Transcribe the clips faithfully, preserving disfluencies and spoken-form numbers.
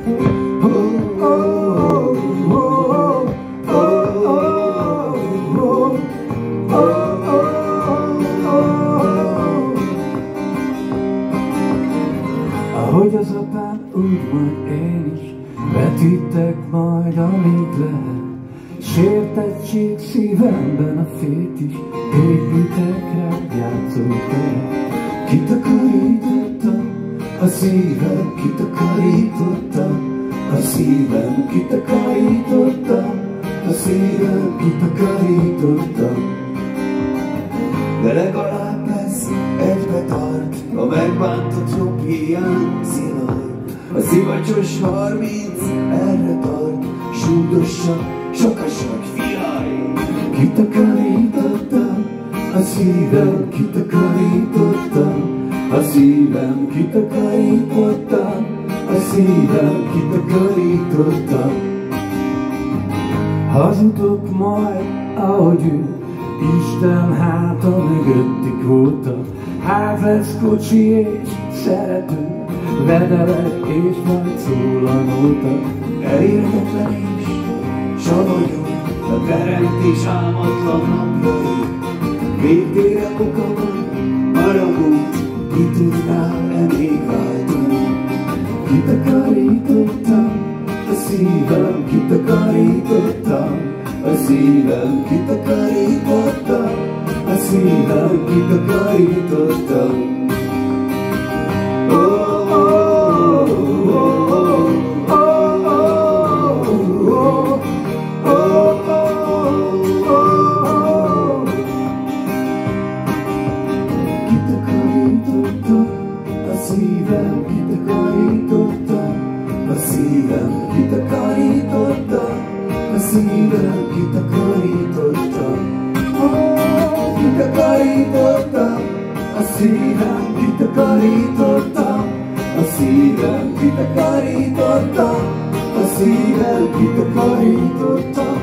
Ahogy az apám, úgy majd én is vetítek majd, amíg lehet. Sértettség szívemben a fét is, építek rá játszóteret. Kitakarítottam a szívem, kitakarítottam a szívem, kitakarítottam a szívem, kitakarítottam. De legalább lesz egybe tart, a megbántott jobb hiány szilaj. A szivacsos harminc erre tart, súlyosan, sokasak fiaj. Kitakarítottam a szívem, kitakarítottam a szívem, kitakarítottam a szívem, kitakarítottam. Hazudok majd, ahogy ő, Isten háta mögötti kvóta. Ház lesz, kocsi és szerető, vedelek és majd szól a nóta. Elérhetetlen és savanyú a teremtés álmatlan napjai. Végtére oka van, maragút, ki tudnál-e még váltani? Kitakarítottam a szívem, kitakarítottam a szívem, kitakarítottam a szívem, kitakarítottam. Oh, oh, oh, oh, oh, oh, oh, oh, oh. Kitakarítottam a szívem, kitakarítottam a szívem, kitakarítottam a szívem, kitakarítottam. Oh, kitakarítottam a szívem, kitakarítottam a szívem, kitakarítottam a szívem, kitakarítottam.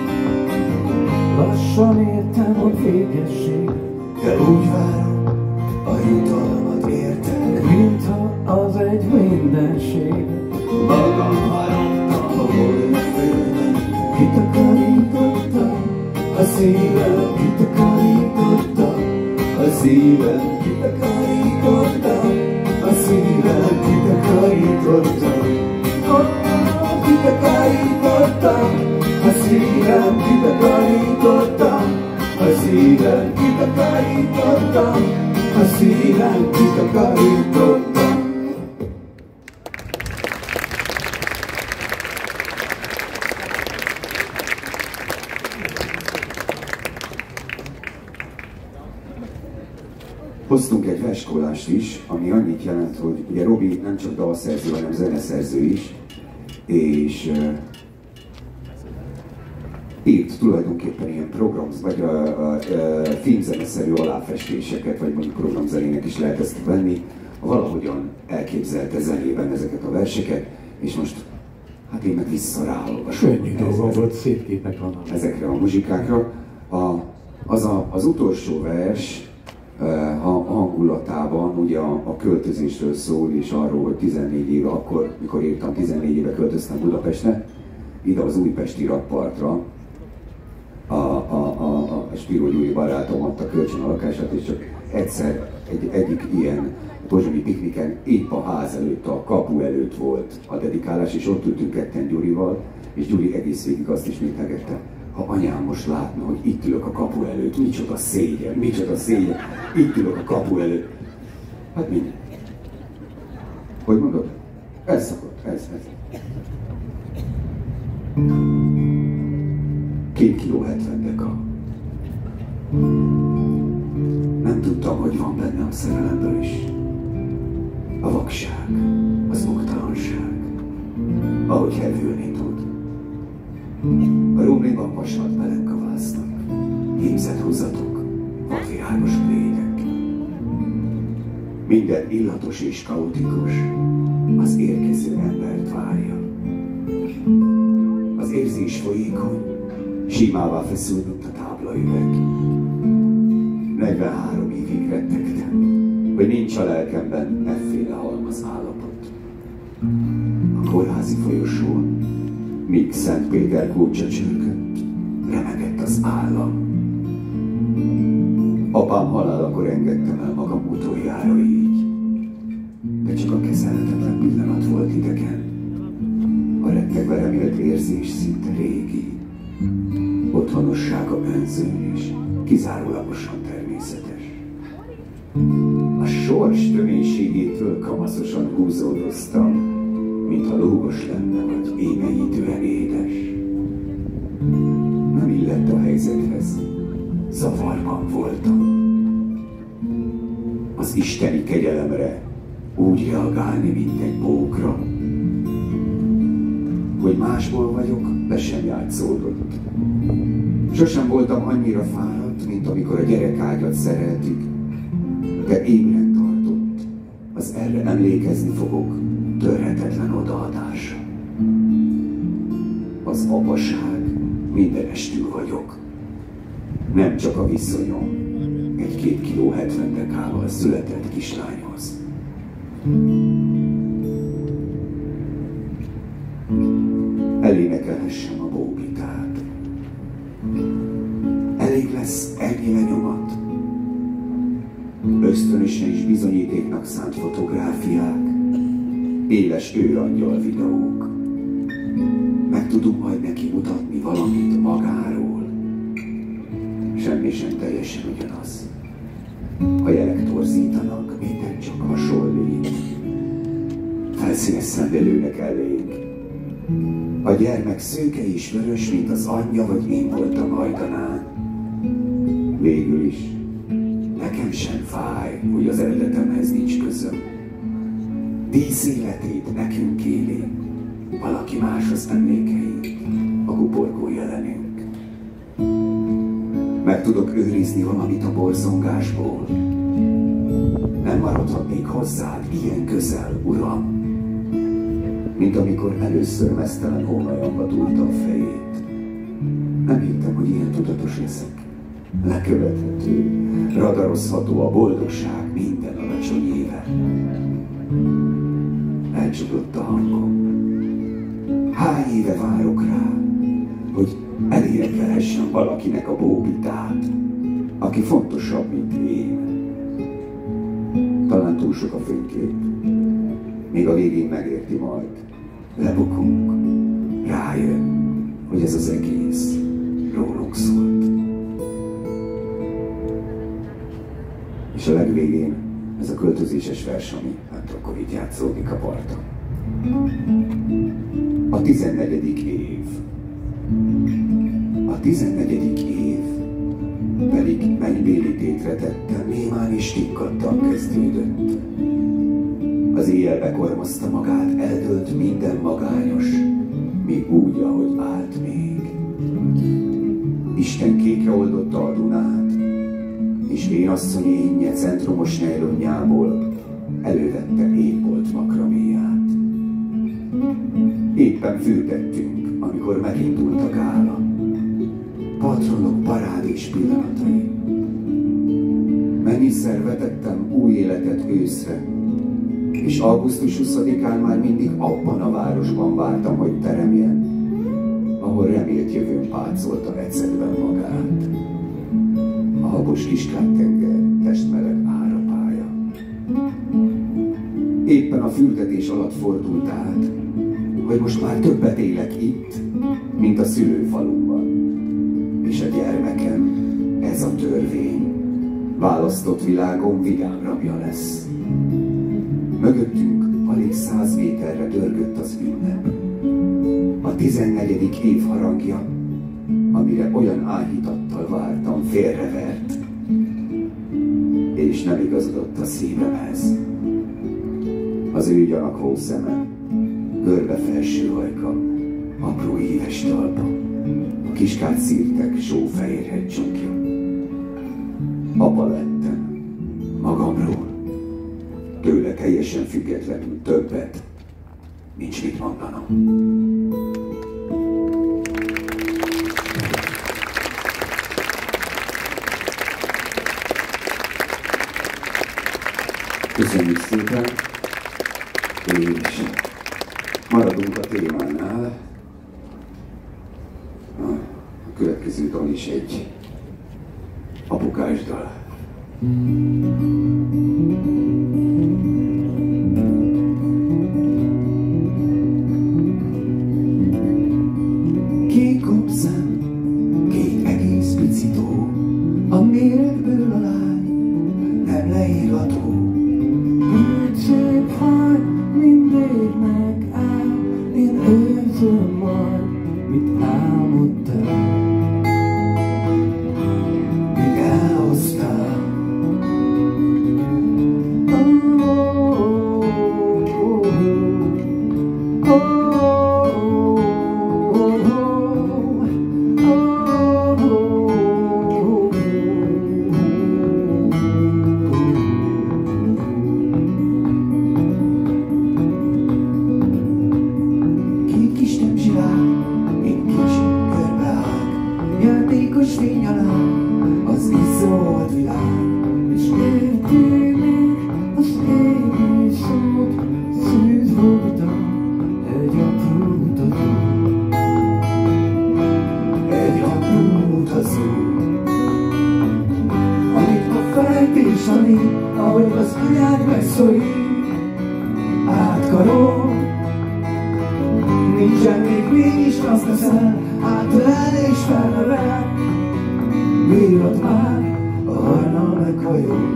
Lassan értem a végesség, de úgy várom, a jutalmat értem, mintha az egy mindenség. Magam haraptam a boldog félben. Kitakarítottam a szívem, kitakarítottam a szívem, kitakarítottam a szívem, kitakarítottam. Oh, kitakarítottam a szívem, kitakarítottam a szívem, kitakarítottam a szívem, kitakarítottam. Hoztunk egy verskólást is, ami annyit jelent, hogy ugye Robi nem csak dalszerző, hanem zeneszerző is, és uh, írt tulajdonképpen ilyen program, vagy a, a, a filmzeneszerű aláfestéseket, vagy mondjuk programzenének is lehet ezt venni. Valahogyan elképzelte zenében ezeket a verseket, és most hát én meg visszaráolvasom. Könnyű dolga volt, szép képek vannak. Ezekre a muzsikákra. A, az, a, az utolsó vers, a hangulatában ugye a, a költözésről szól, és arról, hogy tizennégy éve, akkor, mikor írtam, tizennégy éve költöztem Budapestre, ide az újpesti rakpartra. A, a, a, a Spiro Gyuri barátom adta kölcsön a lakását, és csak egyszer egy, egyik ilyen pozsonyi pikniken épp a ház előtt, a kapu előtt volt a dedikálás, és ott ültünk ketten Gyurival, és Gyuri egész végig azt ismételgette: ha anyám most látna, hogy itt ülök a kapu előtt, micsoda szégyen, micsoda szégyen, itt ülök a kapu előtt. Hát minden. Hogy mondod? Ez szokott, ez, ez. Két kiló hetven deka. Nem tudtam, hogy van bennem a szerelemből is. A vakság, az oktalanság, ahogy hevülni tud. A rumliban vasalt belenkavásznak, hímzett húzatok, vadvirágos plédek. Minden illatos és kaotikus az érkező embert várja. Az érzés folyékony, simává feszül, mint a táblaüveg. negyvenhárom évig rettegtem, hogy nincs a lelkemben efféle halmaz állapot. A kórházi folyosón, míg Szent Péter kulcsa csörgött, remegett az állam. Apám halálakor engedtem el magam utoljára így, de csak a kezelhetetlen pillanat volt idegen. A rettegve remélt érzés szinte régi, otthonossága önző és kizárólagosan természetes. A sors töménységétől kamaszosan húzódoztam, mintha lógos lenne, vagy émeítően édes. Nem illett a helyzethez, zavarban voltam. Az isteni kegyelemre úgy reagálni, mint egy bókra. Hogy másból vagyok, be sem játszódott. Sosem voltam annyira fáradt, mint amikor a gyerekágyat szereltik, de ébren tartott az erre emlékezni fogok törhetetlen odaadása. Az apaság mindenestül vagyok. Nem csak a viszonyom egy két kiló hetven dekával született kislányhoz. Elénekelhessem a bóbitát. Elég lesz ennyi lenyomat. Ösztönösen is bizonyítéknak szánt fotográfiák, éles őrangyal videók. Meg tudom majd neki mutatni valamit magáról. Semmi sem teljesen ugyanaz. A jelek torzítanak, minden csak hasonlít. Felszínes szenvedőnek elég. A gyermek szőke és vörös, mint az anyja vagy én voltam hajdanán. Végül is nekem sem fáj, hogy az eredetemhez nincs közöm. Tíz életét nekünk éli, valaki más az emlékeit, a kuporgó jelenünk. Meg tudok őrizni valamit a borzongásból. Nem maradhat még hozzád ilyen közel, Uram, mint amikor először meztelen hónajamba túlta a fejét. Nem hittem, hogy ilyen tudatos leszek. Lekövethető, radarozható a boldogság minden alacsony éve. Elcsudott a hangom. Hány éve várok rá, hogy elénekelhessem valakinek a bóbitát, aki fontosabb, mint én. Talán túl sok a fénykép. Még a végén megérti majd. Lebukunk, rájön, hogy ez az egész rólunk szólt. És a legvégén ez a költözéses vers, ami hát akkor itt játszódik a parton. A tizennegyedik év. A tizennegyedik év pedig mennybéli tétre tettem, némán is tikkadtan kezdődött. Az éjjel bekormozta magát, eldőlt minden magányos, még úgy, ahogy állt még. Isten kékre oldotta a Dunát, és én asszony énje centromos nejlonjából elővette égbolt makraméját. Éppen fürdettünk, amikor megindult a gála. Patronok parádés pillanatai. Mennyiszer vetettem új életet őszre, és augusztus huszadikán már mindig abban a városban vártam, hogy teremjen, ahol remélt jövőn pácolta ecedben magát. A habos Kiskád-tenger testmeleg árapálya. Éppen a fürdetés alatt fordult át, hogy most már többet élek itt, mint a szülőfalumban. És a gyermekem, ez a törvény, választott világom vidám rabja lesz. Mögöttünk alig száz méterre dörgött az ünnep. A tizennegyedik év harangja, amire olyan áhítattal vártam, félrevert, és nem igazodott a szívemhez. Az ő gyanakvó szeme, görbe felső hajka, apró éves talpa, a Kiskád szírtek sófehér hegycsonkja. Apa lettem, magamról, tőle teljesen függetlenül többet, nincs mit mondanom. Köszönjük szépen, és Maradunk a témánál. A következő dal is egy apukás dal. Kék obszem, kék egész pici tó, a méretből a lány nem leírható. Két szép haj mindig megáll, én érzem majd, mit álmodtál, mit elhoztál. Játékos fény alá az izzolt világ, és érti még az égi szót, szűz voltam egy apró utazó, egy apró utazó. Amit a fejtés a nép, ahogy az anyád megszorít, átkarol. Nincsen még mégis azt teszel, átölel és felnevel. Bírod már, a hajnal meghajol.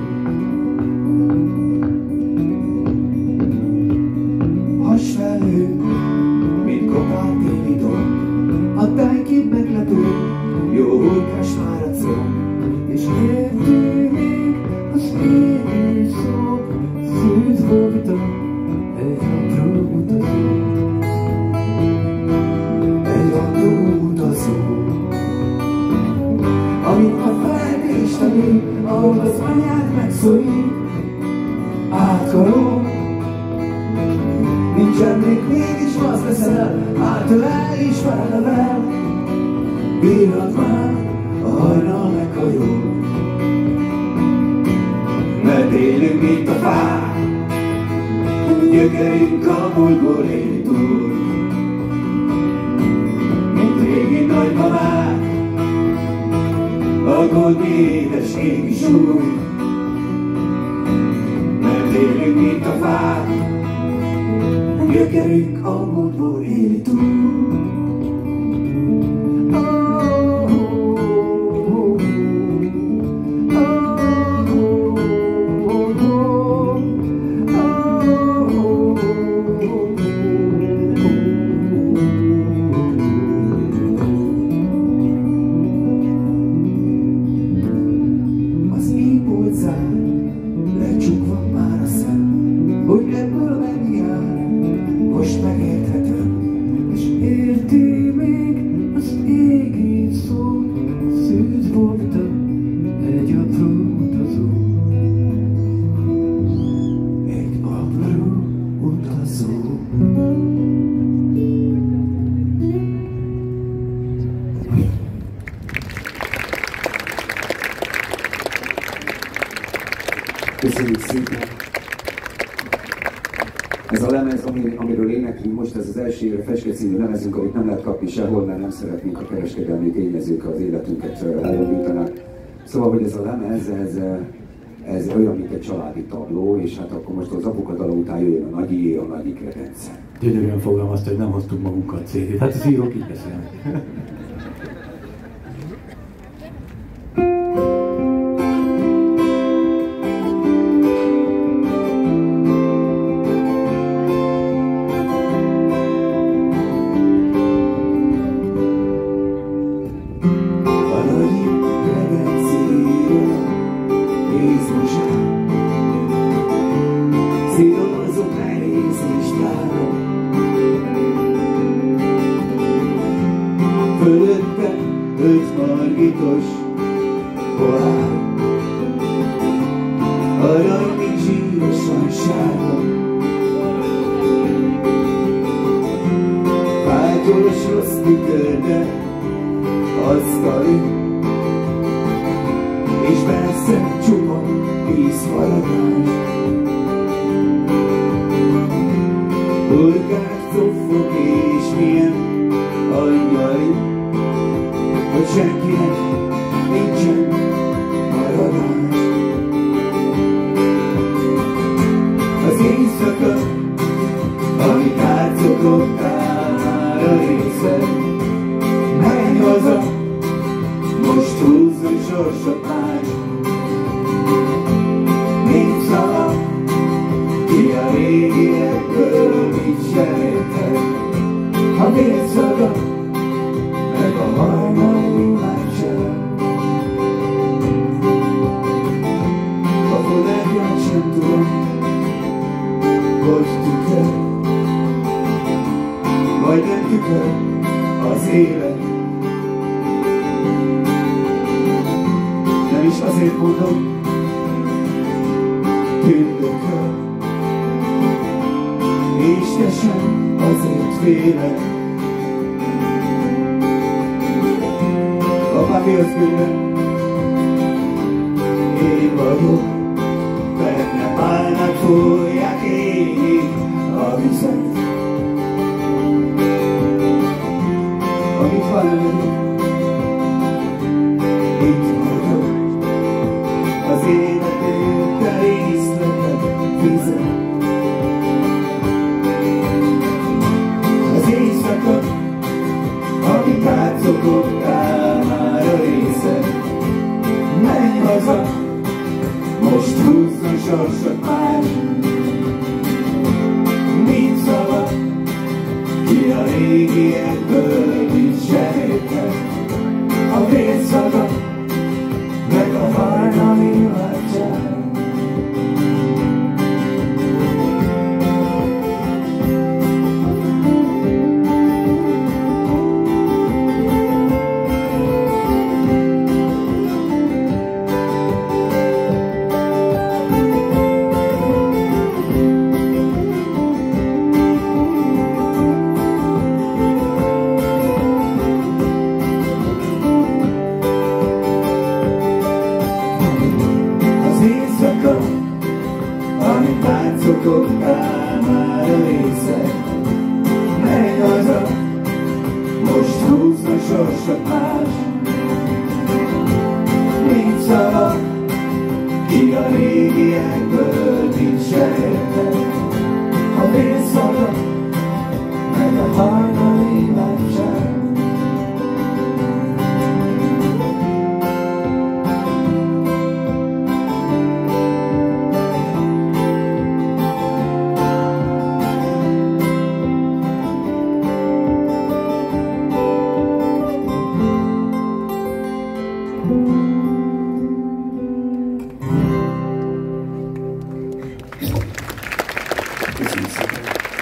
Hasfelhő, mint kopár téli domb, a tájkép meglepő, jó hurkás már a comb. És érti még az égi szót, szűz voltam egy apró utazó, egy apró utazó. Amit a feltést a nép, ahol az anyád megszorít, átkarol. Nincsen még mégis azt veszel, átölel és felnevel. Bírod már, a hajnal meghajol. Mert élünk, mint a fák, gyökerünk a múltból éli túl. Mint régi nagymamák, aggódni édes égi súly. Mert élünk, mint a fák, gyökerünk a múltból éli túl. Lecsukva már a szem, hogy ebből megjár, most megérthetem, és érti még az égi szót, szűz voltam, egy apró utazó, egy apró utazó. Köszönjük szépen! Ez a lemez, ami, amiről éneklünk most, ez az első évre Fecske című lemezünk, amit nem lehet kapni sehol, mert nem szeretnénk a kereskedelmi tényezők az életünket eljobbítanak. Szóval, hogy ez a lemez, ez, ez olyan, mint egy családi tabló, és hát akkor most az apuka dala után jöjjön a nagyié, a nagyik redence. Gyönyörűen fogalmazta, hogy nem hoztuk magunkkal cé dét. Hát az írók így beszélnek. Szírozott nehéz és járom, fölötte öt margitos pohár, arany még zsírosan sárga, fájtos rossz tükörbe asztali, és persze csupa vízfaragás. Burkát, Az éjszaka, amit átszokogtál már a részed. Menj haza, most húzzon sorsot már. Nincs szava, ki a régiekből mit sem érted. A vérszaga, meg a hajnali imádság. A fodákját sem tudom, hogy tükör, vagy nem tükör az élet. Nem is azért mondom, tündökör, és te sem azért félek. A papírszkönyvben én vagyok, benne pálnák fújják ég a vizet. Amit valami, itt vagyok, az életért te részletet fizet. Az éjszaka, amit átszokogtál már a részed. Menj haza, most húzzon sorsot már. Nincs szava, ki a régiekből mit sem érted. A vérszaga, meg a hajnali imádság. Amit átszokogtál már a részed. Menj haza, most húzzon sorsot más. Nincs szava, ki a régiekből mit sem érted. A vérszaga, meg a hajnali imádság.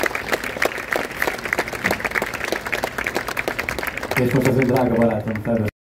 És most az ő drága barátom felvesz